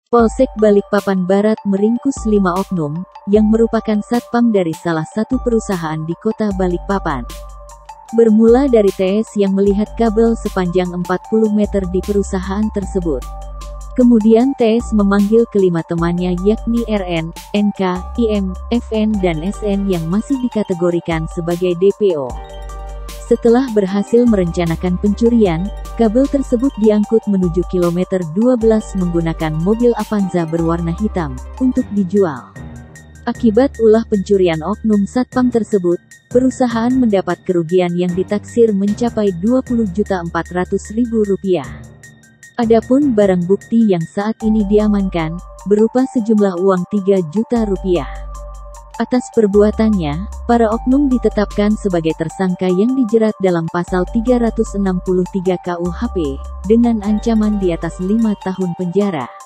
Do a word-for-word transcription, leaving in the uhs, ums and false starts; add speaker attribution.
Speaker 1: Polsek Balikpapan Barat meringkus lima oknum, yang merupakan satpam dari salah satu perusahaan di kota Balikpapan. Bermula dari T S yang melihat kabel sepanjang empat puluh meter di perusahaan tersebut. Kemudian T S memanggil kelima temannya yakni R N, N K, I M, F N dan S N yang masih dikategorikan sebagai D P O. Setelah berhasil merencanakan pencurian, kabel tersebut diangkut menuju kilometer dua belas menggunakan mobil Avanza berwarna hitam, untuk dijual. Akibat ulah pencurian oknum satpam tersebut, perusahaan mendapat kerugian yang ditaksir mencapai dua puluh juta empat ratus ribu rupiah. Adapun barang bukti yang saat ini diamankan, berupa sejumlah uang tiga juta rupiah. Atas perbuatannya, para oknum ditetapkan sebagai tersangka yang dijerat dalam pasal tiga ratus enam puluh tiga K U H P, dengan ancaman di atas lima tahun penjara.